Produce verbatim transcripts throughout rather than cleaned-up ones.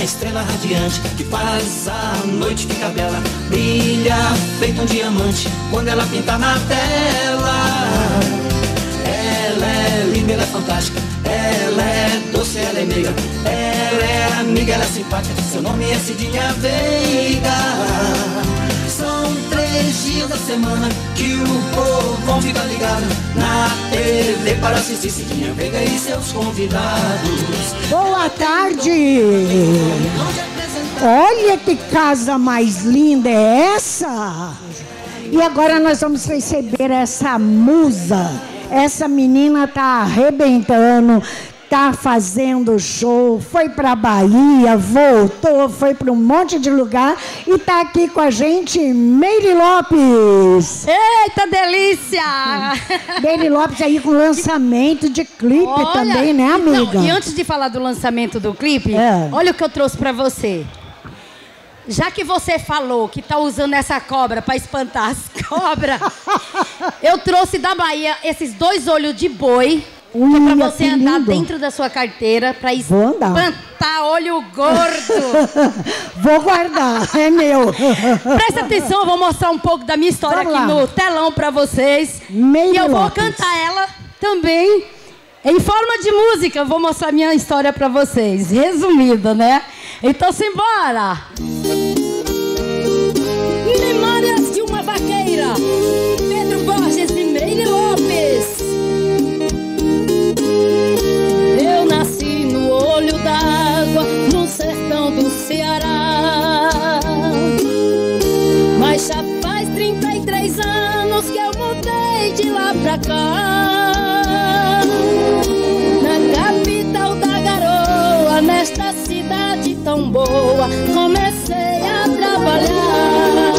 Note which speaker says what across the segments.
Speaker 1: uma estrela radiante que faz a noite ficar bela. Brilha feito um diamante quando ela pinta na tela. Ela é linda, ela é fantástica, ela é doce, ela é meiga, ela é amiga, ela é simpática. Seu nome é Cidinha Veiga. São três dias da semana que o povo fica ligado na T V para assistir Cidinha Veiga e seus convidados.
Speaker 2: Boa tarde! Olha que casa mais linda é essa! E agora nós vamos receber essa musa. Essa menina tá arrebentando, tá fazendo show, foi pra Bahia, voltou, foi pra um monte de lugar e tá aqui com a gente, Meire Lopes.
Speaker 3: Eita, delícia!
Speaker 2: Meire Lopes aí com lançamento de clipe. Olha, também, né, amiga?
Speaker 3: Não, e antes de falar do lançamento do clipe, é. olha o que eu trouxe pra você. Já que você falou que tá usando essa cobra para espantar as cobras, eu trouxe da Bahia esses dois olhos de boi, Ui, que é para você andar lindo. dentro da sua carteira para espantar olho gordo.
Speaker 2: Vou guardar, é meu.
Speaker 3: Presta atenção, eu vou mostrar um pouco da minha história Vamos aqui lá. no telão para vocês.
Speaker 2: Meio
Speaker 3: e eu
Speaker 2: Lopes.
Speaker 3: vou cantar ela também em forma de música. Eu vou mostrar minha história para vocês, resumida, né? Então, simbora! Memórias de uma vaqueira, Pedro Borges e Meire Lopes. Eu nasci no olho d'água, no sertão do Ceará. Mas já faz trinta e três anos que eu mudei de lá pra cá. Na capital da garoa, nesta cidade tão boa, comecei a trabalhar.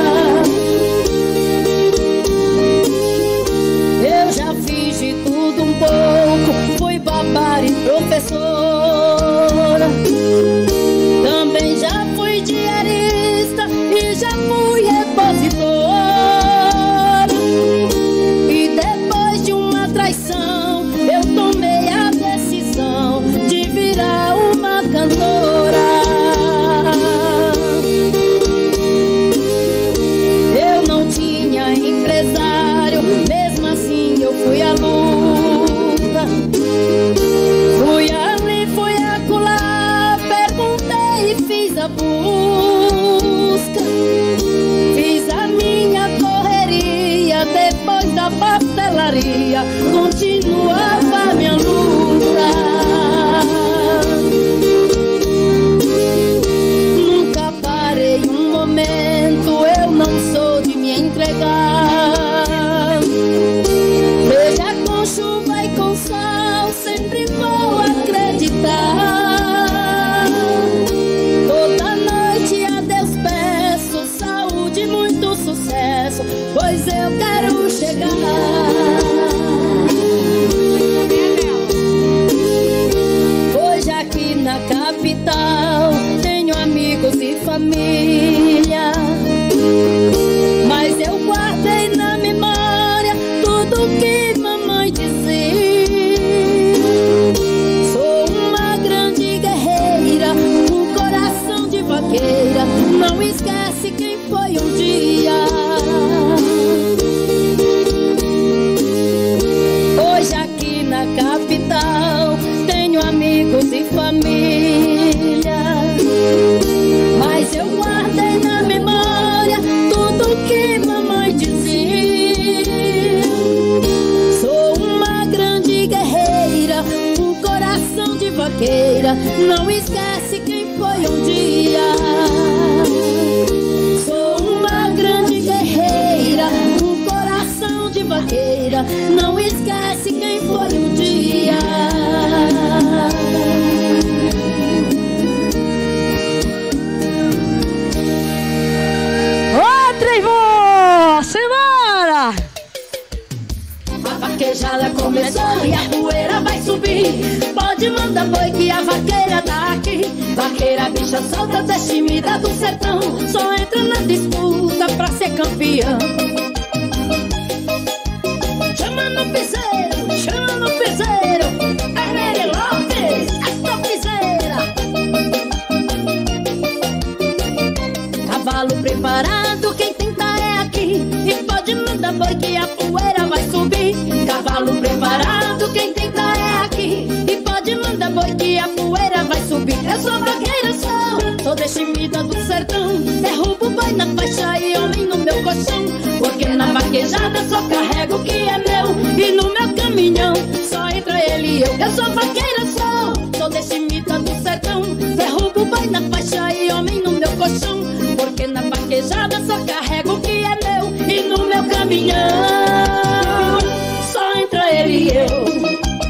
Speaker 3: Eu já fiz de tudo um pouco, fui babá e professora. Também já fui diarista e já fui repositor. E depois de uma traição, eu tomei a decisão de virar uma cantora. Eu não tinha empresário, mesmo assim eu fui à luta. Fui ali, fui acolá, perguntei e fiz a busca. Fiz a minha correria, depois da pastelaria continuava a minha luta. Nunca parei um momento, eu não sou de me entregar. Seja com chuva e com sol, sempre vou acreditar. Toda noite a Deus peço saúde e muito sucesso, pois eu quero chegar. Hoje aqui na capital tenho amigos e família, mas eu guardei na memória tudo que mamãe dizia. Sou uma grande guerreira, um coração de vaqueira, não esquece quem foi um dia. Hoje aqui na capital tenho amigos e família, mas eu guardei na memória tudo que mamãe dizia. Sou uma grande guerreira, um coração de vaqueira, não esquece quem foi um dia. Sou uma grande guerreira, um coração de vaqueira, não esquece quem foi um dia. Ô, Trevor, simbora! A vaquejada começou e a poeira vai subir. Pode mandar boi que a vaqueira tá aqui. Vaqueira, bicha solta, destemida do sertão, só entra na disputa pra ser campeão. Chama no piseiro, chama no piseiro, é Meire Lopes, a topzeira.
Speaker 4: quem tenta é aqui. E pode mandar boi que a poeira vai subir. Eu sou vaqueira, sou, sou destemida do sertão. Derrubo o boi na faixa e homem no meu colchão. Porque na vaquejada só carrego o que é meu. E no meu caminhão só entra ele e eu. Eu sou vaqueira, sou, sou destemida do sertão. Derrubo o boi na faixa e homem no meu colchão. Porque na vaquejada só carrego o que é meu. E no meu caminhão só entra ele e eu.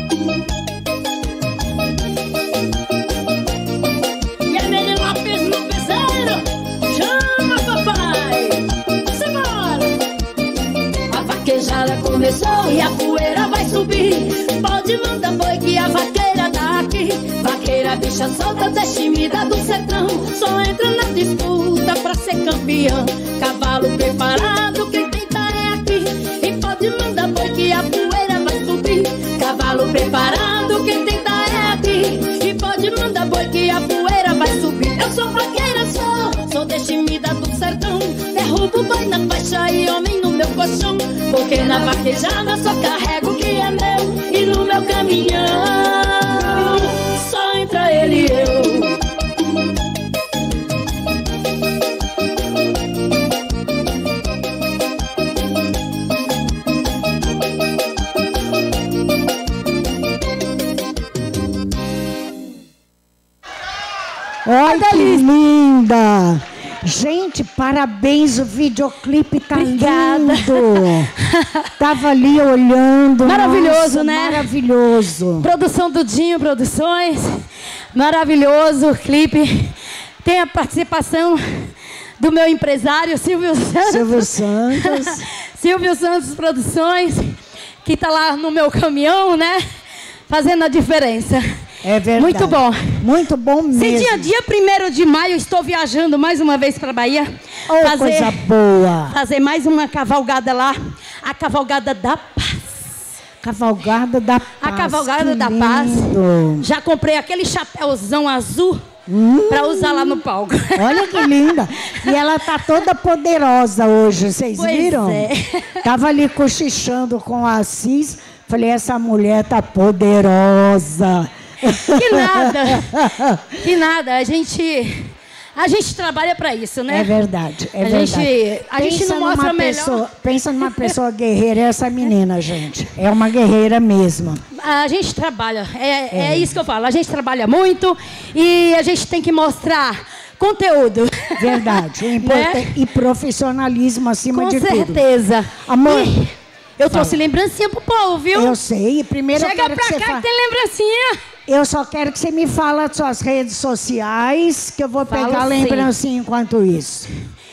Speaker 4: E a Meire Lopes no peseiro, chama papai, simbora. A vaquejada começou e a poeira vai subir. Pode mandar boi que a vaqueira tá aqui. Vaqueira, bicha solta, destemida do sertão. Só entra na disputa pra ser campeão. Cavalo preparado, quem tenta é aqui. E pode mandar boi que a poeira vai subir. Cavalo preparado, quem tenta é aqui. E pode mandar boi que a poeira vai subir. Eu sou vaqueira, sou, sou destemida do sertão. Derrubo boi na faixa e homem no meu colchão. Porque na vaquejada só carrego o que é meu. E no meu caminhão só entra ele e eu.
Speaker 2: Olha que linda! Gente, parabéns, o videoclipe tá
Speaker 3: Obrigada.
Speaker 2: lindo. Tava ali olhando.
Speaker 3: Maravilhoso,
Speaker 2: nossa,
Speaker 3: né?
Speaker 2: Maravilhoso.
Speaker 3: Produção do Dinho Produções. Maravilhoso o clipe. Tem a participação do meu empresário, Silvio Santos.
Speaker 2: Silvio Santos.
Speaker 3: Silvio Santos Produções, que tá lá no meu caminhão, né? Fazendo a diferença.
Speaker 2: É verdade.
Speaker 3: Muito bom.
Speaker 2: Muito bom mesmo.
Speaker 3: Cidinha, dia primeiro de maio, estou viajando mais uma vez para Bahia.
Speaker 2: Oh,
Speaker 3: fazer,
Speaker 2: coisa boa.
Speaker 3: Fazer mais uma cavalgada lá. A Cavalgada da Paz.
Speaker 2: Cavalgada da Paz.
Speaker 3: A Cavalgada
Speaker 2: que
Speaker 3: da
Speaker 2: lindo.
Speaker 3: Paz. Já comprei aquele chapéuzão azul
Speaker 2: hum.
Speaker 3: para usar lá no palco.
Speaker 2: Olha que linda. E ela tá toda poderosa hoje, vocês
Speaker 3: Pois
Speaker 2: viram?
Speaker 3: é.
Speaker 2: Tava ali cochichando com a Assis. Falei, essa mulher tá poderosa.
Speaker 3: Que nada, que nada, a gente, a gente trabalha para isso, né?
Speaker 2: É verdade, é
Speaker 3: a
Speaker 2: verdade.
Speaker 3: Gente, a gente não mostra
Speaker 2: numa
Speaker 3: melhor.
Speaker 2: Pessoa, pensa numa pessoa guerreira, essa menina, gente. É uma guerreira mesmo.
Speaker 3: A gente trabalha, é, é. é isso que eu falo, a gente trabalha muito e a gente tem que mostrar conteúdo.
Speaker 2: Verdade, o importante, né? E profissionalismo acima
Speaker 3: Com
Speaker 2: de tudo.
Speaker 3: Com certeza.
Speaker 2: Amor...
Speaker 3: E eu trouxe
Speaker 2: fala.
Speaker 3: Lembrancinha pro povo, viu?
Speaker 2: Eu sei. Primeiro
Speaker 3: Chega
Speaker 2: eu quero
Speaker 3: pra
Speaker 2: que
Speaker 3: cá
Speaker 2: você
Speaker 3: que
Speaker 2: fa...
Speaker 3: tem lembrancinha.
Speaker 2: Eu só quero que você me fale as suas redes sociais, que eu vou
Speaker 3: Falo
Speaker 2: pegar a lembrancinha enquanto isso.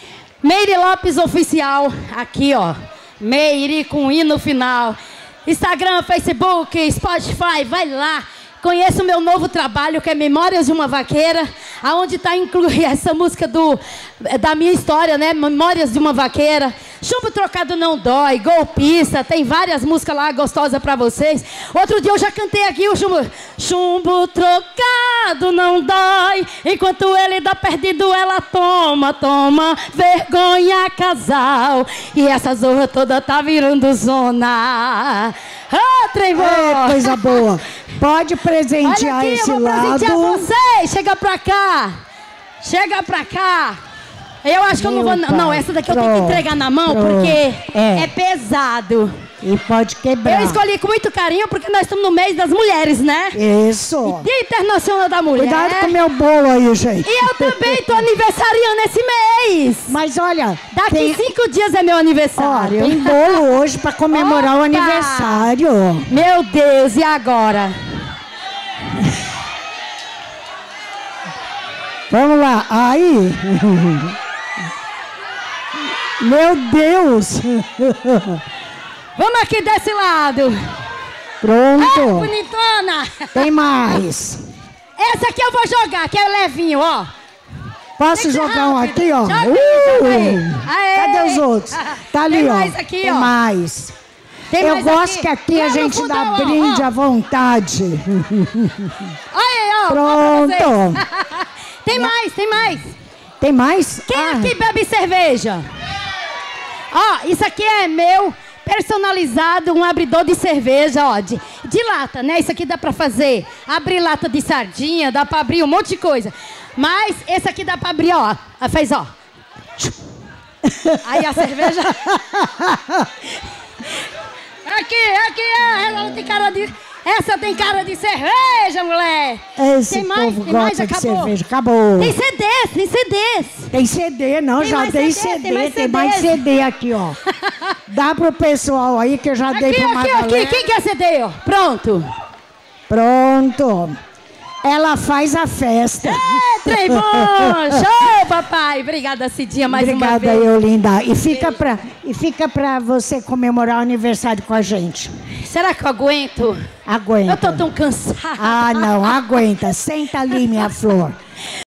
Speaker 3: Meire Lopes Oficial, aqui ó. Meire com I no final. Instagram, Facebook, Spotify, vai lá. Conheça o meu novo trabalho, que é Memórias de uma Vaqueira, aonde está incluída essa música do, da minha história, né? Memórias de uma Vaqueira. Chumbo Trocado Não Dói, Golpista, tem várias músicas lá gostosas para vocês. Outro dia eu já cantei aqui o chumbo. Chumbo trocado não dói, enquanto ele dá perdido ela toma, toma. Vergonha casal, e essa zorra toda tá virando zona. Ah, trem bom!
Speaker 2: É, coisa boa. Pode presentear
Speaker 3: Olha aqui,
Speaker 2: esse
Speaker 3: eu vou
Speaker 2: lado.
Speaker 3: presentear vocês. Chega pra cá. Chega pra cá. Eu acho que eu não vou...
Speaker 2: Meu
Speaker 3: Não,
Speaker 2: pai.
Speaker 3: essa daqui eu
Speaker 2: Pronto.
Speaker 3: tenho que entregar na mão,
Speaker 2: Pronto.
Speaker 3: porque
Speaker 2: É.
Speaker 3: é
Speaker 2: É.
Speaker 3: pesado.
Speaker 2: E pode quebrar.
Speaker 3: Eu escolhi com muito carinho, porque nós estamos no mês das mulheres, né?
Speaker 2: Isso.
Speaker 3: Dia Internacional da Mulher.
Speaker 2: Cuidado com o meu bolo aí, gente.
Speaker 3: E eu também tô aniversariando esse mês.
Speaker 2: Mas olha,
Speaker 3: Daqui
Speaker 2: tem,
Speaker 3: cinco dias é meu
Speaker 2: ó,
Speaker 3: aniversário.
Speaker 2: tem bolo hoje para comemorar
Speaker 3: Opa!
Speaker 2: o aniversário.
Speaker 3: Meu Deus, e agora?
Speaker 2: Vamos lá. Aí. Meu Deus.
Speaker 3: Vamos aqui desse lado.
Speaker 2: Pronto.
Speaker 3: Ah, bonitona.
Speaker 2: Tem mais.
Speaker 3: Essa aqui eu vou jogar, que é levinho, ó.
Speaker 2: Posso
Speaker 3: Tem que ser
Speaker 2: jogar um
Speaker 3: rápido.
Speaker 2: aqui, ó?
Speaker 3: Joga aí, joga aí.
Speaker 2: Uh!
Speaker 3: Aê.
Speaker 2: Cadê os outros? Tá ali,
Speaker 3: Tem
Speaker 2: ó.
Speaker 3: mais aqui,
Speaker 2: Tem
Speaker 3: ó.
Speaker 2: mais.
Speaker 3: Tem
Speaker 2: Eu
Speaker 3: mais
Speaker 2: gosto que aqui
Speaker 3: Lá
Speaker 2: a
Speaker 3: no
Speaker 2: gente
Speaker 3: fundão,
Speaker 2: dá
Speaker 3: ó,
Speaker 2: brinde
Speaker 3: ó.
Speaker 2: à vontade.
Speaker 3: Aí, ó.
Speaker 2: Pronto.
Speaker 3: ó pra vocês. Tem mais, tem mais.
Speaker 2: Tem mais?
Speaker 3: Quem
Speaker 2: Ah,
Speaker 3: aqui bebe cerveja? Ó, isso aqui é meu, personalizado, um abridor de cerveja, ó. De, de lata, né? Isso aqui dá pra fazer. Abrir lata de sardinha, dá pra abrir um monte de coisa. Mas esse aqui dá pra abrir, ó. Aí faz, ó. Aí a cerveja... Aqui, aqui, ela não tem cara de... Essa tem cara de cerveja, mulher.
Speaker 2: Esse
Speaker 3: tem mais,
Speaker 2: povo
Speaker 3: tem
Speaker 2: gosta
Speaker 3: mais,
Speaker 2: de
Speaker 3: acabou.
Speaker 2: cerveja. Acabou.
Speaker 3: Tem C Ds, tem C Ds.
Speaker 2: Tem C D, não,
Speaker 3: Tem
Speaker 2: já
Speaker 3: mais
Speaker 2: dei
Speaker 3: C D,
Speaker 2: C D,
Speaker 3: tem mais
Speaker 2: tem mais C D aqui, ó. Dá pro pessoal aí que eu já dei
Speaker 3: Aqui,
Speaker 2: pra uma
Speaker 3: aqui,
Speaker 2: galera.
Speaker 3: aqui. Quem quer C D, ó? Pronto.
Speaker 2: Pronto. Ela faz a festa.
Speaker 3: É, trem bom! Show, papai! Obrigada, Cidinha, mais
Speaker 2: Obrigada,
Speaker 3: uma vez.
Speaker 2: eu, linda. E fica, pra, e fica pra você comemorar o aniversário com a gente.
Speaker 3: Será que eu aguento?
Speaker 2: Aguenta.
Speaker 3: Eu tô tão cansada.
Speaker 2: Ah, não, aguenta. Senta ali, minha flor.